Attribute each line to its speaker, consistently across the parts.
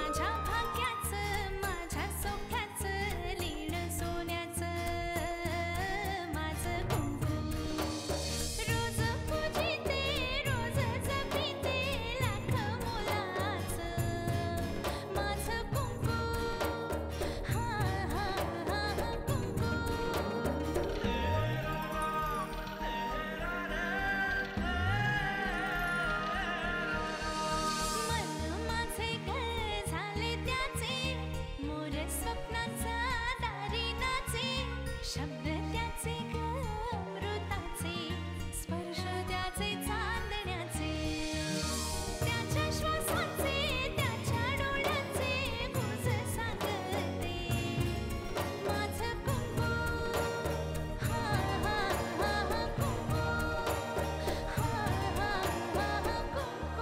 Speaker 1: माझ्या भाग्याचं माझ्या सौख्याचं लीण सोन्याचं माझं कुंकू रोज पूजिते रोज जपिते लाख मोलाचं माझं कुंकू हा हा हा कुंकू मन माझे घर झाले त्याचे मोर स्वप्नाचा दारी नाचे शब्द त्याचे अमृताचे स्पर्श त्याचे चांदण्याचे त्याच्या श्वासाचे त्याच्या डोळ्याचे गुज सांगते माझं कुंकू हा हा हा कुंकू हा हा हा कुंकू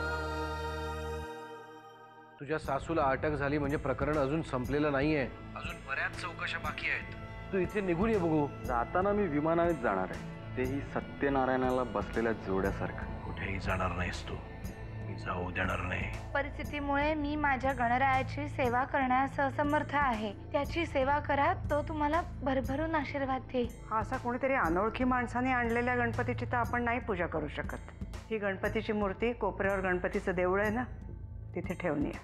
Speaker 2: तुझ्या सासूला अटक झाली म्हणजे प्रकरण अजून संपलेलं नाहीये, अजून बऱ्याच चौकशा बाकी आहेत. तू इथे निघून ये बघू.
Speaker 3: जाताना मी विमानानेच जाणार आहे, तेही सत्यनारायणाला बसलेल्या जोड्यासारखं.
Speaker 2: कुठेही जाणार नाहीस तू, मी जाऊ देणार नाही.
Speaker 4: परिस्थितीमुळे मी माझ्या गणरायाची सेवा करण्यास असमर्थ आहे. त्याची सेवा करा, तो तुम्हाला भरभरून आशीर्वाद देईल.
Speaker 5: हा असा कोणीतरी अनोळखी माणसाने आणलेल्या गणपतीची तर आपण नाही पूजा करू शकत. ही गणपतीची मूर्ती कोपऱ्यावर गणपतीचं देऊळ आहे ना, तिथे ठेवून ये.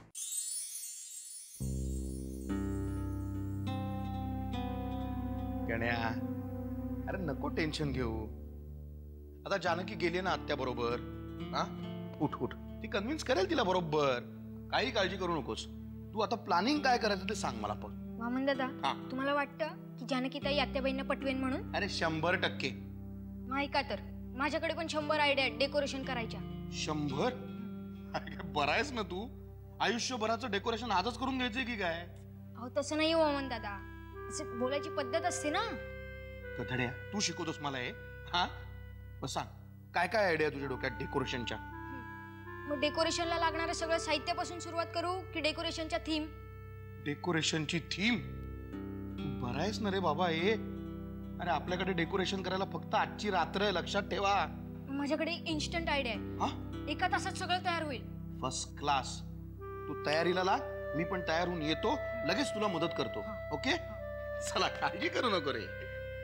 Speaker 6: गण्या, अरे नको टेन्शन घेऊ. आता जानकी गेली ना आत्या बरोबर. हा उठ उठ, ती कन्व्हिन्स करेल तिला बरोबर. काही काळजी करू नकोस. तू आता प्लॅनिंग काय करायचं ते सांग मला पण.
Speaker 7: वामन दादा,
Speaker 6: हा.
Speaker 7: तुम्हाला वाटतं की जानकीताई आत्याबाईंना पटवेन म्हणून?
Speaker 6: अरे 100%.
Speaker 7: नाही का तर माझ्याकडे पण 100 आयडिया आहेत डेकोरेशन करायच्या.
Speaker 6: 100? अरे काय बरं आहेस ना तू? आयुष्यभराचं डेकोरेशन आजच करून घ्यायचंय की काय?
Speaker 7: अहो तसं नाही वामन दादा, असं बोलायची पद्धत असते ना.
Speaker 6: कथड्या, तू शिकवतोस मला हे? हा मग सांग, काय काय आयडिया तुझ्या डोक्यात डेकोरेशनच्या?
Speaker 7: मग डेकोरेशनला लागणारं सगळं साहित्यापासून सुरुवात करू की डेकोरेशनच्या थीम?
Speaker 6: डेकोरेशनची थीम? बरं आहेस ना रे बाबा हे? अरे आपल्याकडे डेकोरेशन करायला फक्त आजची रात्र आहे, लक्षात ठेवा.
Speaker 7: माझ्याकडे इन्स्टंट आयडिया आहे.
Speaker 6: हा,
Speaker 7: एका तासात सगळं तयार होईल.
Speaker 6: First class. तू तयारीला लाग, मी पण तयार होऊन येतो, लगेच तुला मदत करतो. ओके, चला काळजी करू नको रे.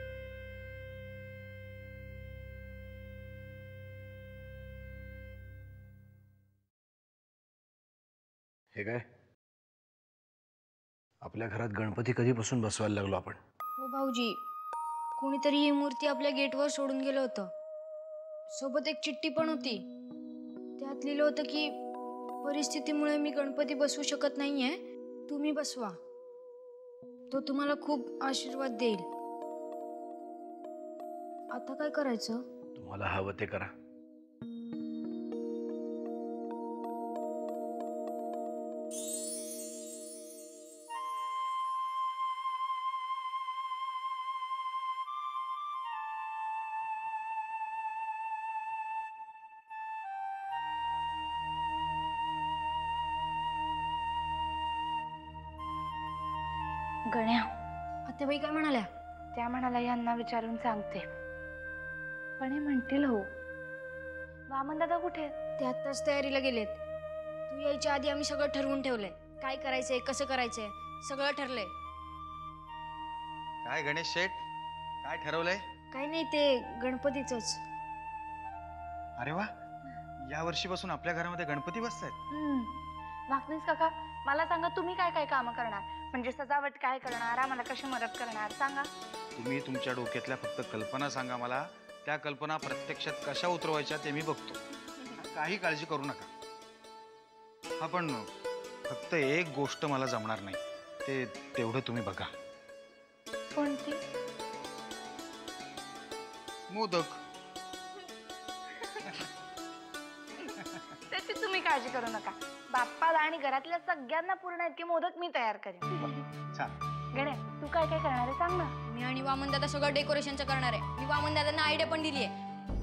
Speaker 2: हे काय, आपल्या घरात गणपती कधीपासून बसवायला लागलो आपण?
Speaker 7: हो भाऊजी, कोणीतरी ही मूर्ती आपल्या गेटवर सोडून गेलं होतं. सोबत एक चिठ्ठी पण होती. त्यात लिहिलं होतं की परिस्थितीमुळे मी गणपती बसवू शकत नाहीये, तुम्ही बसवा, तो तुम्हाला खूप आशीर्वाद देईल. आता काय करायचं?
Speaker 2: तुम्हाला हवं ते करा.
Speaker 4: गण्या,
Speaker 7: आत्याबाई काय म्हणाल्या?
Speaker 4: त्या म्हणाला यांना विचारून सांगते. पण हे म्हणतील हो. वामन दादा कुठे आहेत?
Speaker 7: ते आत्ताच तयारीला गेलेत. तू यायच्या आधी आम्ही सगळं ठरवून ठेवलंय. काय करायचंय, कसं करायचंय, सगळं ठरलंय.
Speaker 8: काय गणेश शेठ, काय ठरवलंय?
Speaker 7: काही नाही, ते गणपतीचंच.
Speaker 8: अरे वा, या वर्षीपासून आपल्या घरामध्ये गणपती बसतायत.
Speaker 4: वाकनीस काका, मला सांगा तुम्ही काय काय कामं करणार? म्हणजे सजावट काय करणार, आम्हाला कशी मदत करणार सांगा.
Speaker 8: तुम्ही तुमच्या डोक्यातल्या फक्त कल्पना सांगा मला, त्या कल्पना प्रत्यक्षात कशा उतरवायच्या ते मी बघतो. काही काळजी करू नका. हा पण फक्त एक गोष्ट मला जमणार नाही, ते तेवढं तुम्ही बघा.
Speaker 4: कोणती?
Speaker 6: मोदक.
Speaker 4: त्याची तुम्ही काळजी करू नका. बाप्पाला आणि घरातल्या सगळ्यांना पूर्ण इतके मोदक मी तयार करेन.
Speaker 8: छान.
Speaker 4: गणे, तू काय काय करणार आहे सांग ना.
Speaker 7: मी आणि वामन दादा सगळं डेकोरेशनचं करणार आहे. मी वामन दादांना आयडिया पण दिली आहे.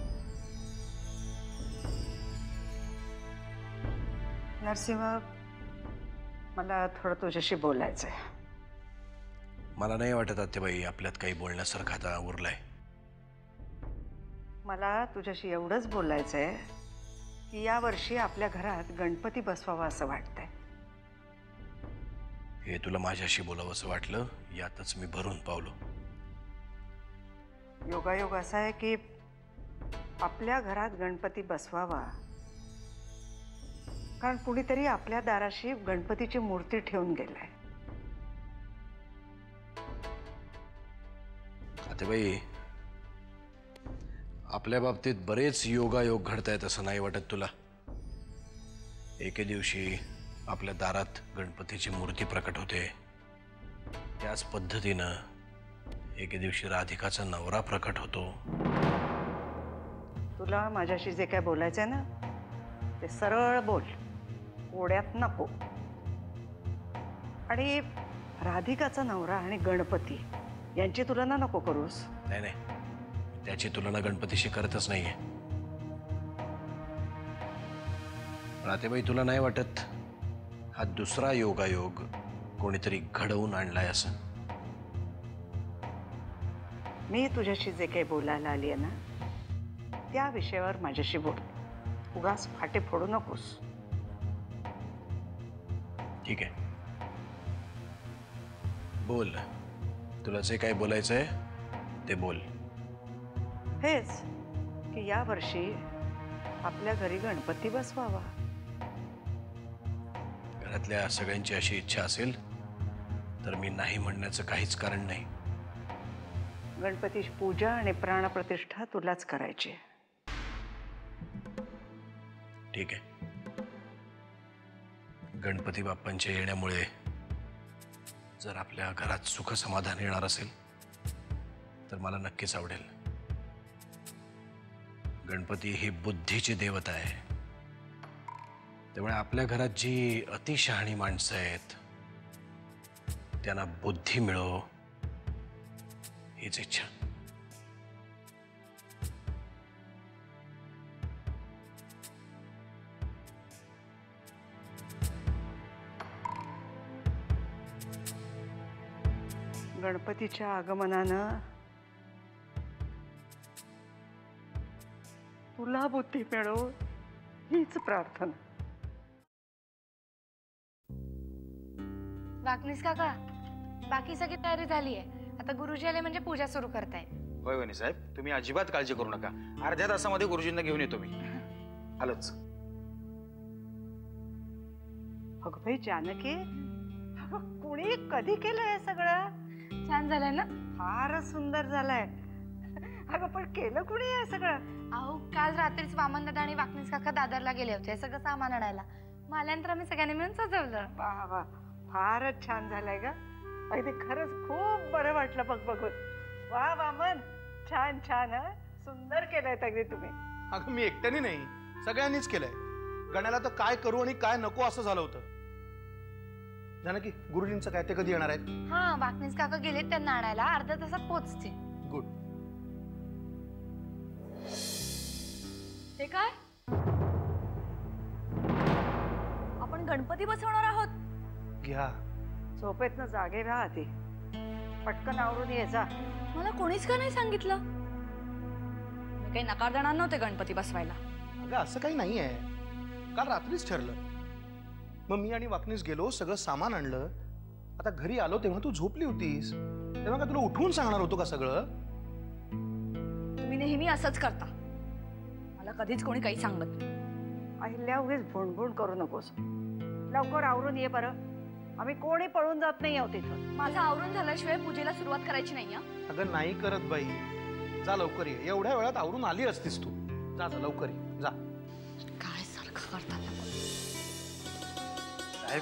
Speaker 5: नरसिंह, मला थोडं तुझ्याशी बोलायचंय.
Speaker 2: मला नाही वाटत आत्याबाई आपल्यात काही बोलण्यासारखं आता उरलंय.
Speaker 5: मला तुझ्याशी एवढंच बोलायचंय की या वर्षी आपल्या घरात गणपती बसवावा असं वाटतंय.
Speaker 2: हे तुला माझ्याशी बोलावंसं वाटलं, यातच मी भरून पावलो.
Speaker 5: योगायोग असा आहे की आपल्या घरात गणपती बसवावा, कारण कुणीतरी आपल्या दाराशी गणपतीची मूर्ती ठेवून गेलाय.
Speaker 2: आता बाई, आपल्या बाबतीत बरेच योगायोग घडतायत असं नाही वाटत तुला? एके दिवशी आपल्या दारात गणपतीची मूर्ती प्रकट होते, त्याच पद्धतीनं एके दिवशी राधिकाचा नवरा प्रकट होतो.
Speaker 5: तुला माझ्याशी जे काय बोलायचंय ना ते सरळ बोल, ओढ्यात नको. आणि राधिकाचा नवरा आणि गणपती यांची तुलना नको करूस.
Speaker 2: नाही नाही, त्याची तुलना गणपतीशी करतच नाहीये. रातेबाई, तुला नाही वाटत हा दुसरा योगायोग कोणीतरी घडवून आणलाय असं?
Speaker 5: मी तुझ्याशी जे काही बोलायला आली आहे ना त्या विषयावर माझ्याशी बोल, उगाच फाटे फोडू नकोस.
Speaker 2: ठीक आहे, बोल. तुला जे काय बोलायचंय ते बोल.
Speaker 5: हेच की या वर्षी आपल्या घरी गणपती बसवावा.
Speaker 2: घरातल्या सगळ्यांची अशी इच्छा असेल तर मी नाही म्हणण्याचं काहीच कारण नाही.
Speaker 5: गणपतीची पूजा आणि प्राणप्रतिष्ठा तुलाच करायची.
Speaker 2: ठीक आहे, गणपती बाप्पांच्या येण्यामुळे जर आपल्या घरात सुख समाधान येणार असेल तर मला नक्कीच आवडेल. गणपती ही बुद्धीची देवता आहे, त्यामुळे आपल्या घरात जी अतिशहाणी माणसं आहेत त्यांना बुद्धी मिळो हीच इच्छा.
Speaker 5: गणपतीच्या आगमनानं तुला बुद्धी मिळो हीच प्रार्थना.
Speaker 4: वाकनीस काका, बाकी सगळी तयारी झाली आहे. आता गुरुजी आले म्हणजे पूजा सुरू करतायत.
Speaker 8: होय वहिनी साहेब, तुम्ही अजिबात काळजी करू नका. अर्ध्या तासामध्ये गुरुजींना घेऊन येतो मी. आलोच.
Speaker 5: अगं बाई जानकी, अगं कुणी कधी केलं हे सगळं?
Speaker 4: छान झालंय ना?
Speaker 5: फारच सुंदर झालंय. अगं पण केलं कुणी हे सगळं?
Speaker 4: अहो, काल रात्रीच वामनदादा आणि वाकनीस काका दादरला गेले होते सगळं सामान आणायला. मग आल्यानंतर आम्ही सगळ्यांनी मिळून सजवलं.
Speaker 5: वा वा, फारच छान झालंय ग. अगदी खरंच खूप बरं वाटलं बघ बघून. वा वामन, छान छान. सुंदर केलंय अगदी तुम्ही.
Speaker 6: अगं मी एकट्याने नाही, सगळ्यांनीच केलंय. गण्याला तर काय करू आणि काय नको असं झालं होतं. जानकी, गुरुजींचं काय, ते कधी येणार आहेत?
Speaker 4: हा, वाकनीस काका गेलेत त्यांना आणायला, अर्ध्या तासात पोहोचतील.
Speaker 6: गुड.
Speaker 7: ते काय? आपण गणपती बसवणार आहोत.
Speaker 6: घ्या.
Speaker 5: झोपेतनं जागे व्हा आधी. पटकन आवरून ये जा.
Speaker 7: मला कोणीच का नाही सांगितलं? मी काही नकार देणार नव्हते गणपती बसवायला.
Speaker 6: अगं असं काही नाहीये, काल रात्रीच ठरलं. मग मी आणि वाकनीस गेलो, सगळं सामान आणलं. आता घरी आलो तेव्हा तू झोपली होतीस, तेव्हा का तुला उठवून सांगणार होतो का सगळं?
Speaker 7: तुम्ही नेहमी असंच करता, मला कधीच कोणी काही सांगत नाही.
Speaker 5: अहिल्या, उगीच भुणभुण करू नकोस. लवकर आवरून ये बरं. आम्ही कोणी पळून जात नाही आहोत इथं.
Speaker 7: माझं आवरून झाल्याशिवाय पूजेला सुरुवात करायची नाही.
Speaker 6: अगं नाही करत बाई, जा लवकर ये. एवढ्या वेळात आवरून आली असतीस तू. जा जा लवकर ये, जा.
Speaker 7: काय सारखं करतात.
Speaker 2: साहेब,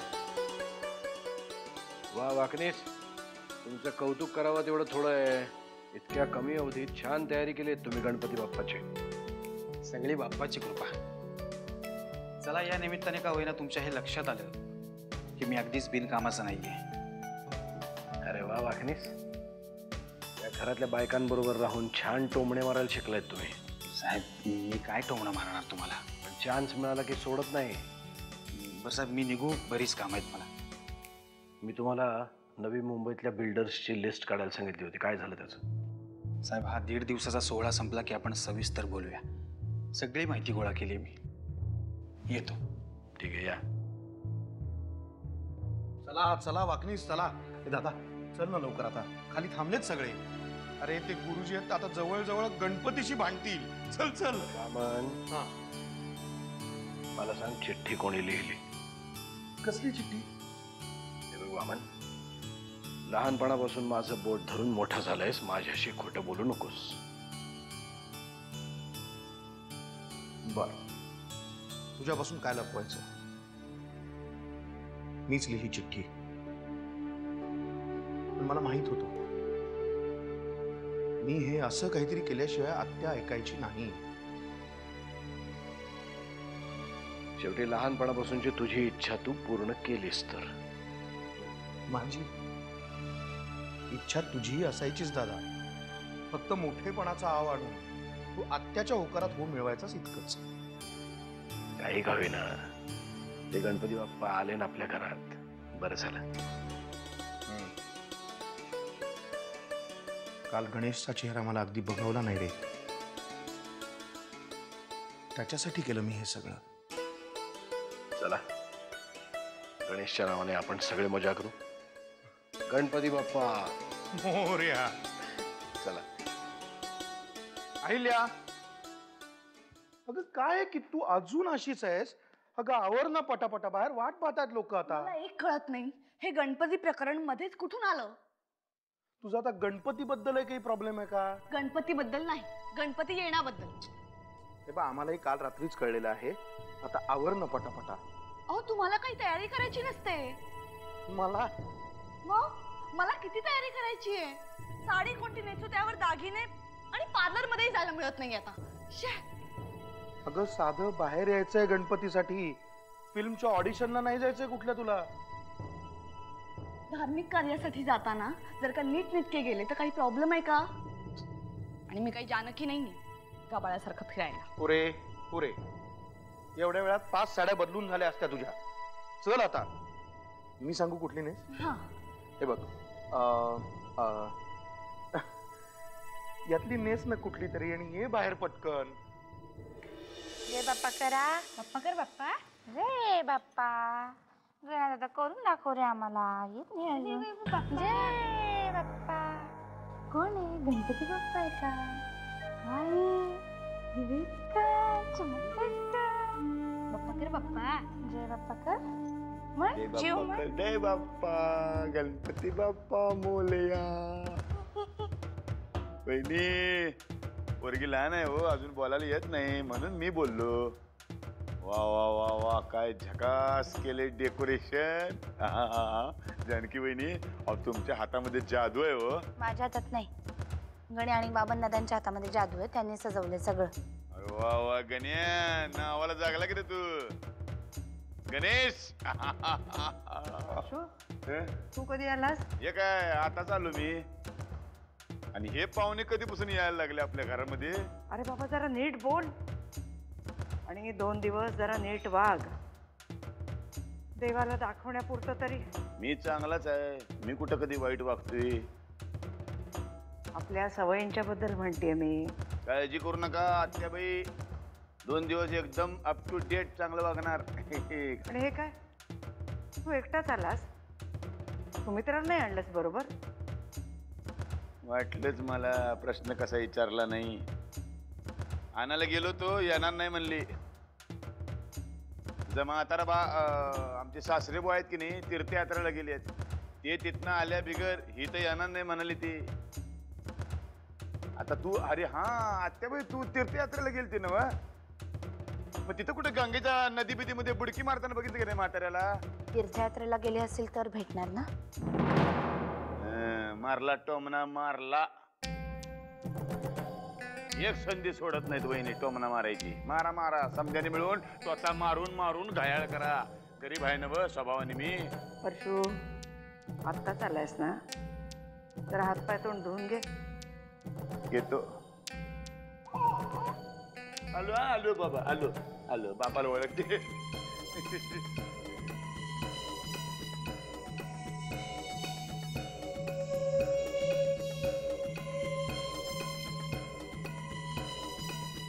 Speaker 2: वा वाकनीस, तुमचं कौतुक करावं तेवढं थोडं आहे. इतक्या कमी अवधीत छान तयारी केली तुम्ही गणपती बाप्पाची.
Speaker 8: सगळी बाप्पाची कृपा. चला, या निमित्ताने का होईना तुमच्या हे लक्षात आलं की मी अगदीच बिनकामाचं नाहीये.
Speaker 2: अरे वा वाकनीस, या घरातल्या बायकांबरोबर राहून छान टोमणे मारायला शिकलायत तुम्ही.
Speaker 8: साहेब, मी काय टोमणं मारणार तुम्हाला?
Speaker 2: पण चान्स मिळाला की सोडत नाही.
Speaker 8: बरं साहेब, मी निघू, बरीच काम आहेत मला.
Speaker 2: मी तुम्हाला नवी मुंबईतल्या बिल्डर्सची लिस्ट काढायला सांगितली होती, काय झालं त्याचं?
Speaker 8: साहेब, हा 1.5 दिवसाचा सोहळा संपला की आपण सविस्तर बोलूया. सगळी माहिती गोळा केली मी. येतो.
Speaker 2: ठीक आहे, या.
Speaker 6: चला चला वाकणीस चला. ए दादा चल ना लवकर, आता खाली थांबलेत सगळे. अरे ते गुरुजी आहेत आता जवळ जवळ गणपतीशी भांडतील. चल चल.
Speaker 2: वामन,
Speaker 6: हा.
Speaker 2: मला सांग, चिठ्ठी कोणी लिहिली?
Speaker 6: कसली चिठ्ठी?
Speaker 2: हे बघ वामन, लहानपणापासून माझं बोट धरून मोठा झालायस, माझ्याशी खोटं बोलू नकोस.
Speaker 6: बर, तुझ्यापासून काय लपवायचं? मीच लिहिली चिठ्ठी. पण मला माहित होतं मी हे असं काहीतरी केल्याशिवाय आत्या ऐकायची नाही.
Speaker 2: शेवटी लहानपणापासूनची तुझी इच्छा तू पूर्ण केलीस तर.
Speaker 6: माझी इच्छा तुझी असायचीच दादा. फक्त मोठेपणाचा आव आणून तू आत्याच्या होकारात हो मिळवायचाच इतकंच.
Speaker 2: काही का होईना, ते गणपती बाप्पा आले ना आपल्या घरात, बरं झालं.
Speaker 6: काल गणेशचा चेहरा मला अगदी बघवला नाही रे. त्याच्यासाठी केलं मी हे सगळं.
Speaker 2: चला, गणेशच्या नावाने आपण सगळे मजा करू. गणपती बाप्पा
Speaker 6: मोरया.
Speaker 2: चला.
Speaker 6: अहिल्या, अगं काय की तू अजून अशीच आहेस? अगं आवर ना पटापटा, बाहेर वाट पाहतात लोक आता.
Speaker 9: मला एक कळत नाही, हे गणपती प्रकरण मध्येच कुठून आलं?
Speaker 6: तुझा आता गणपती बद्दल काही प्रॉब्लेम आहे का?
Speaker 9: गणपती बद्दल नाही, गणपती येण्याबद्दल.
Speaker 6: हे बा, आम्हालाही काल रात्रीच कळलेलं आहे. आता आवर ना पटापटा.
Speaker 9: अहो तुम्हाला काही तयारी करायची नसते.
Speaker 6: मला
Speaker 9: मग मला किती तयारी करायची आहे? साडी कोणती नेसू, त्यावर दागिने, आणि पार्लर मध्येही जायला मिळत नाही आता.
Speaker 6: अगं साधं बाहेर यायचंय गणपतीसाठी, फिल्मच्या ऑडिशनला नाही जायचंय कुठल्या तुला?
Speaker 9: धार्मिक कार्यासाठी जाताना जर का नीटनेटके गेले तर काही प्रॉब्लेम आहे का? आणि मी काही जानकी नाहीये गबाळासारखं फिरायला.
Speaker 6: पुरे पुरे, एवढ्या वेळात 5 साड्या बदलून झाल्या असत्या तुझ्या. चल आता, मी सांगू कुठली नेस?
Speaker 9: हा,
Speaker 6: हे बघ, यातली नेस ना कुठली तरी, आणि ये बाहेर पटकन.
Speaker 4: जय बाप्पा करा.
Speaker 9: बाप्पा कर बाप्पा.
Speaker 4: रे बाप्पा, दादा करून दाखव रे आम्हाला. येत नाही अजून. जय बाप्पा. कोण आहे? गणपती बाप्पा आहे का?
Speaker 9: बाप्पा कर बाप्पा.
Speaker 4: जय बाप्पा कर. मग जीव मग.
Speaker 6: जय बाप्पा, गणपती बाप्पा मोलया.
Speaker 10: वहिनी, पोरगी लहान आहे हो, अजून बोलायला येत नाही, म्हणून मी बोललो. वा वा वा वा, काय झकास केले डेकोरेशन. जानकी वहिनी, अहो तुमच्या हातामध्ये जादू आहे हो.
Speaker 4: माझ्या हातात नाही, गणे आणि बाबन दादांच्या हातामध्ये जादू आहे, त्यांनी सजवले सगळं.
Speaker 10: अरे वा वा, गण्या नावाला जागला की रे तू. गणेश.
Speaker 5: तू कधी आलास?
Speaker 10: हे काय आता चालू मी. आणि हे पाहुणे कधीपासून यायला लागले आपल्या घरामध्ये?
Speaker 5: अरे बाबा जरा नीट बोल, आणि 2 दिवस जरा नीट वाग. देवाला दाखवण्यापुरतं तरी.
Speaker 10: मी चांगलाच आहे, मी कुठं कधी वाईट वागतोय?
Speaker 5: आपल्या सवयींच्या बद्दल म्हणतेय मी.
Speaker 10: काळजी करू नका आत्याबाई, 2 दिवस एकदम अप टू डेट चांगलं वागणार.
Speaker 5: आणि हे काय, तू एकटाच आलास? तुम्ही तर नाही आणलंस बरोबर?
Speaker 10: वाटलंच मला, प्रश्न कसा विचारला नाही. आणायला गेलो तो, येणार नाही म्हणली. जमा आता बा आमचे सासरे बो आहेत की नाही, तीर्थयात्रेला गेले आहेत, ते तिथनं आल्या बिगर ही तर येणार नाही म्हणाली ती. आता तू, अरे हा आत्याबाई, तू तीर्थयात्रेला गेलती ना? मग तिथं कुठे गंगेच्या नदी बिदीमध्ये बुडकी मारताना बघितलं की नाही म्हाताऱ्याला?
Speaker 4: तीर्थयात्रेला गेले असेल तर भेटणार ना.
Speaker 10: मारला टोमना मारला. एक संधी सोडत नाहीत वहिनी टोमना मारायची. मारा मारा, समजाने मिळून स्वतः मारून मारून घायाळ करा. गरीब आहे ना व स्वभावाने मी.
Speaker 5: परशू, आत्ताच आलायस ना, तर हातपाय तोंड धुवून घे.
Speaker 10: घेतो. आलो आलो बाबा, आलो आलो. बापाला ओळखते.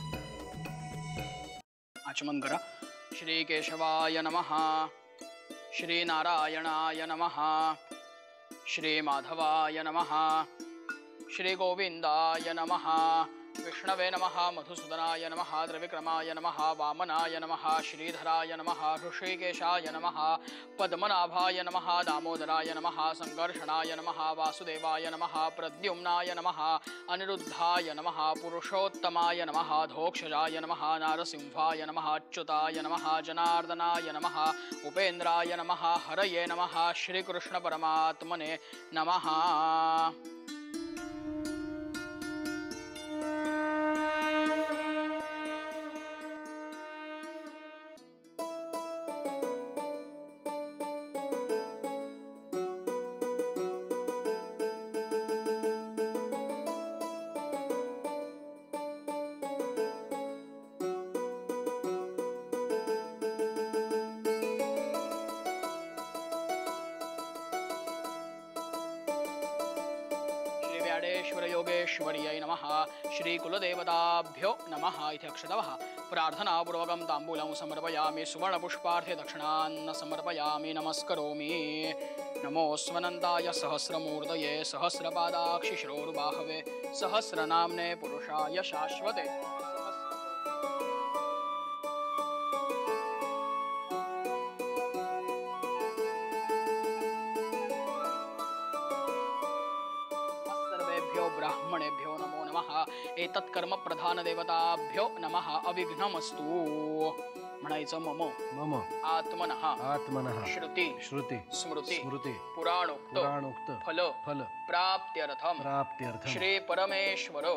Speaker 11: आचमन करा. श्री केशवाय नमः. श्री नारायणाय नमः। श्री माधवाय नमः। श्री गोविंदाय नमः। विष्णवे नमः। मधुसूदनाय नमः। त्रिविक्रमाय नमः। वामनाय नमः। श्रीधराय नमः। ऋषिकेशाय नमः। पद्मनाभाय नमः। दामोदराय नमः। संकर्षणाय नमः। वासुदेवाय नमः। प्रद्युम्नाय नमः। अनिरुद्धाय नमः। पुरुषोत्तमाय नमः। धोक्षजाय नमः। नारसिंहाय नमः। अच्युताय नमः। जनार्दनाय नमः। उपेन्द्राय नमः। हरये नमः। श्रीकृष्ण परमात्मने नमः। योगेश्वर्यै नमः। श्री कुलदेवताभ्यो नमः इति अक्षतवः प्रार्थनापूर्वकं ताम्बूलं समर्पयामि। सुवर्णपुष्पार्थे दक्षिणान्न समर्पयामि। नमस्करोमि। नमोऽस्वनन्ताय सहस्रमूर्तये सहस्रपादाक्षिश्रोर्बाहवे सहस्रनाम्ने पुरुषाय शाश्वते। ब्राह्मणेभ्यो नमो नमः। एतत्कर्म प्रधान देवताभ्यो नमः। अविघ्नमस्तु। म्हणायचं मम
Speaker 2: मम
Speaker 11: आत्मनः
Speaker 2: आत्मनः
Speaker 11: श्रुति
Speaker 2: श्रुति
Speaker 11: स्मृति
Speaker 2: स्मृति
Speaker 11: पुराणोक्त
Speaker 2: फल
Speaker 11: फल प्राप्त्यर्थम श्री परमेश्वर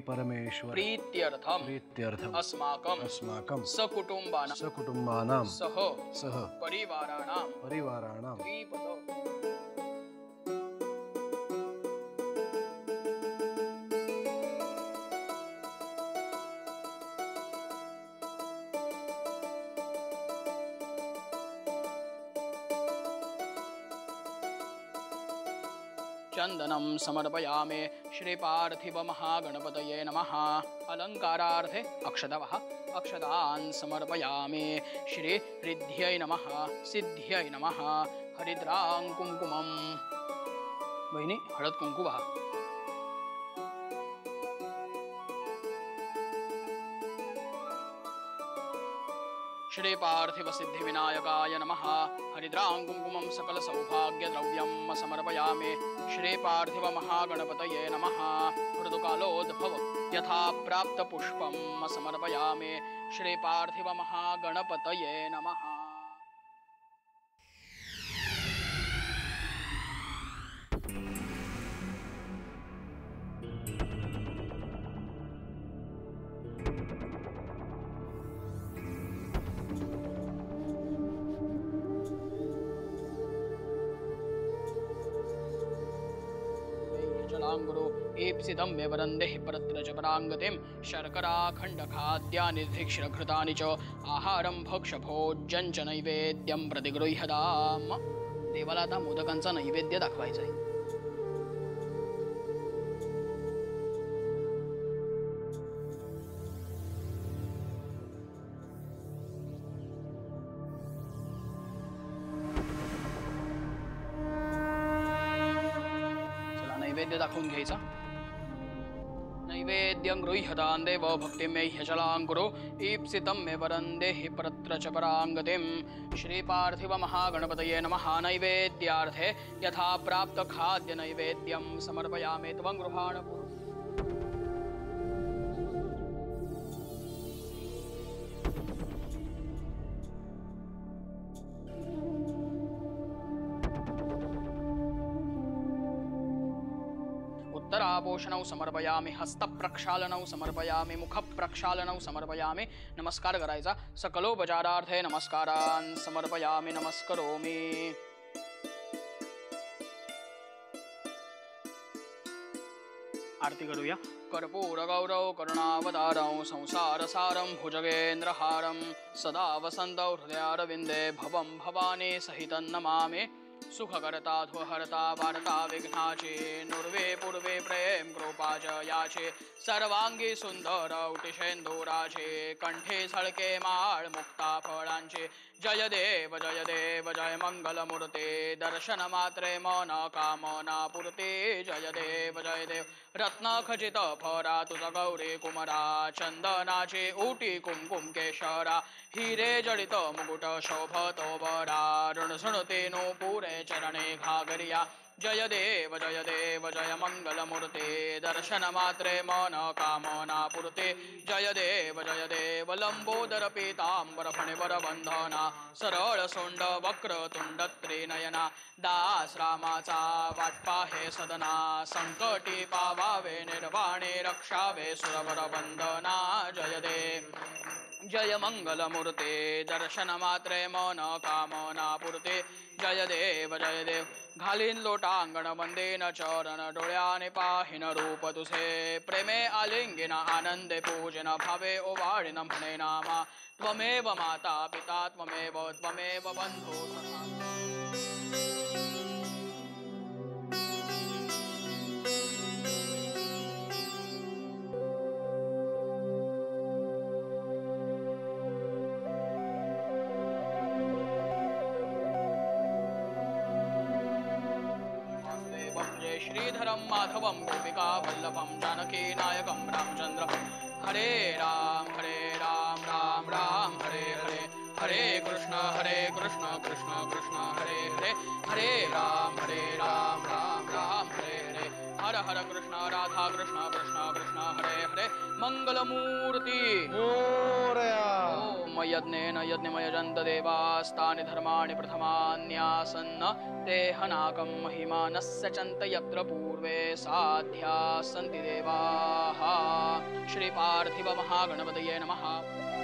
Speaker 11: प्रीत्यर्थम अस्माकं सकुटुम्बानां सह परिवाराणां द्विपद। चंदनं समर्पयामि। श्री पार्थिव महागणपतये नमः। अलंकारार्थे अक्षतवः अक्षतान् समर्पयामि। श्री रिद्ध्यै नमः। सिद्ध्यै नमः। हरिद्रां कुंकुमं वहिनी हळद कुंकुमः। श्री पार्थिव सिद्धि विनायकाय नमः। हरिद्रां कुंकुमं सकल सौभाग्य द्रव्यं समर्पयामि। श्री पार्थिव महागणपतये नमः। ऋतुकालोद्भव यथा प्राप्त पुष्पं समर्पयामि। श्री पार्थिव महागणपतये नमः। गुरु ईप्सितं मे वरन्देः परत्र च पराङ्गतिं शर्कराखण्डखाद्यानि धिक्षघृतानि च आहारं भक्ष्यभोज्यं च नैवेद्यं प्रतिगृह्यताम्। देवाला आता मोदकांचा नैवेद्य दाखवायचा आहे। नैवेद्य दाखवून घ्यायचा। नैवेद्यं गृह्यतां देव भक्तिं मे ह्यचलां कुरु ईप्सितं मे वरन्देहि परत्र च पराङ्गतिं। श्री पार्थिव महागणपतये नमः। नैवेद्यार्थे यथा प्राप्त खाद्य नैवेद्यं समर्पयामि। त्वं गृहाण कुरु। उत्तरापोषणौ समर्पयामि। हस्तप्रक्षालनौ समर्पयामि। मुखप्रक्षालनौ समर्पयामि। नमस्कार करायचा। सकलोपचारार्थे नमस्कारान् समर्पयामि। नमस्करोमि। आरती करूया। कर्पूर गौरव करुणावतारं संसारसारं भुजगेन्द्रहारं सदा वसन्तौ हृदयारविन्दे भवं भवानी सहितं नमामि। सुखकर्ता ध्वहर्ता वार्ता विघ्नाचे नुर्वे पूर्वे प्रेम कृपा च याचे सर्वांगी सुंदर उटिशेंदुराचे कंठे झळके माळ मुक्ता फळांचे जय देव जय मंगलमूर्ते दर्शन मात्रे मन कामना पूर्ते जय देव रत्न खचित फरा तुझ गौरी कुमरा चंदनाचे उटी कुमकुम केशरा हिरे जडित मुकुट शोभतो बरा ऋणसुणते नो पुरे चरणे घागरिया जय देव जय मंगलमूर्ते दर्शन मात्रे मन कामना पूर्ते जय देव लंबोदर पीतांबर फणिवर बंधना सरळ सोंड वक्र तुंड त्रिनयना दास रामाचा वाटपा हे सदना संकटी पावावे निर्वाणे रक्षावे सुरवर वंदना जय देव जय मंगलमूर्ते दर्शन मात्रे मन कामना पूर्ते जय देव घालीन लोटांगण वंदेन चरण डोळ्याने पाहिन रूप तुझे प्रेमे आलिंगिन आनंदे पूजन भावे ओवाळिन म्हणे नामा त्वमेव माता पिता त्वमेव बंधू श्रीधरं माधवं गोपिका वल्लभं जानकी नायकं रामचंद्र हरे राम राम राम हरे हरे हरे कृष्ण कृष्ण कृष्ण हरे हरे हरे राम राम राम हरे हरे हर हर कृष्ण राधा कृष्ण कृष्ण कृष्ण हरे हरे मंगलमूर्ति ओम यज्ञेन यज्ञमयजन्त देवास्तानि धर्माणि प्रथमान्यासन्न ते हनाकं महिमानस्य चन्त यत्र पूर्वे साध्या सन्ति देवाः श्री पार्थिव महागणपतये नमः।